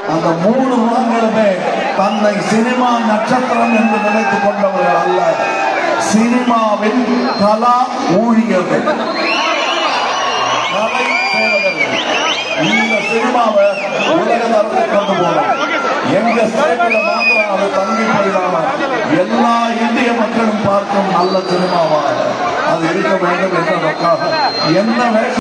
அந்த 3 முகங்களுமே தன்னை சினிமா நட்சத்திரம் என்று நினைத்துக் கொண்டவர்கள் அல்ல, சினிமாவின் கலா ஊழியர்கள், கலை சேவகர்கள். இந்த சினிமாவை உலக தரத்துக்கு கொண்டு போறோம். எங்க ஸ்டேட்ல மாத்திரம் அது தங்கி போயிடாம எல்லா இந்திய மக்களும் பார்க்கும் நல்ல சினிமாவாக அது இருக்க வேண்டும் என்பதற்காக என்ன